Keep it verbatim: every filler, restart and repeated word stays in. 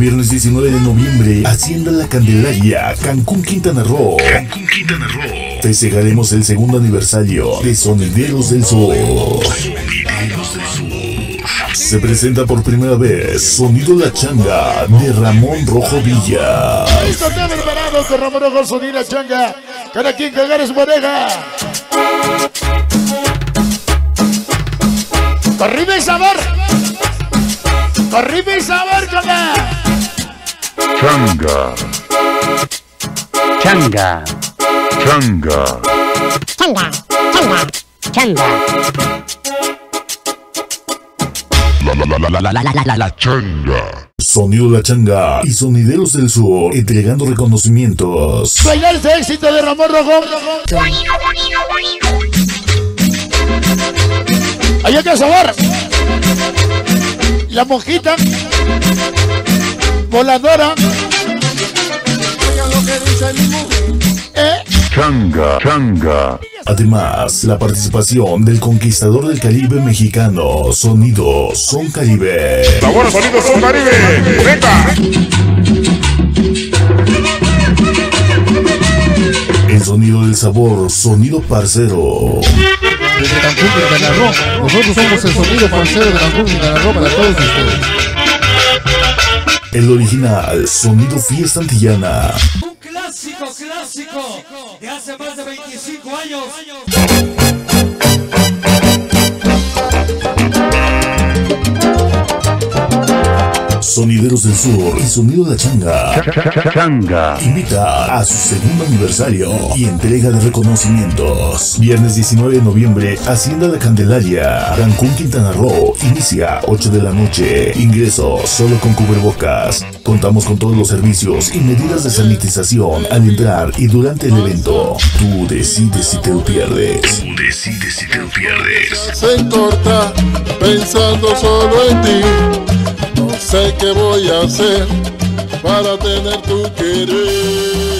Viernes diecinueve de noviembre, Hacienda La Candelaria, Cancún, Quintana Roo. Cancún, Quintana Roo. Festejaremos el segundo aniversario de Sonideros del Sur. Sonideros del Sur. Se presenta por primera vez Sonido La Changa de Ramón Rojo Villa. Listo, están preparados con Ramón Rojo, Sonido La Changa. Cada quien que agarre su pareja. Corribe el sabor. Corribe el sabor con la Changa. Changa. Changa. Changa. Changa. Changa. La la la la la la la la la Changa. Sonido La Changa y Sonideros del Sur entregando reconocimientos. bailar ese éxito de Ramón Rojo. Allá que sabor. La monjita voladora. ¿Eh? Changa. Changa. Además, la participación del conquistador del Caribe mexicano, Sonido Son Caribe. Sabor Sonido Son Caribe. Venga. El sonido del sabor, Sonido Parcero. Desde Cancún, Quintana Roo, nosotros somos el sonido parcero de Cancún, Quintana Roo para todos ustedes. El original, Sonido Fiesta Antillana. Un clásico, clásico de hace más de veinticinco años. Sonideros del Sur y Sonido La Changa. Changa. Invita a su segundo aniversario y entrega de reconocimientos. Viernes diecinueve de noviembre, Hacienda La Candelaria, Cancún, Quintana Roo. Inicia ocho de la noche. Ingreso solo con cubrebocas. Contamos con todos los servicios y medidas de sanitización al entrar y durante el evento. Tú decides si te lo pierdes. Tú decides si te lo pierdes. Se corta pensando solo en ti. No sé qué voy a hacer para tener tu querer.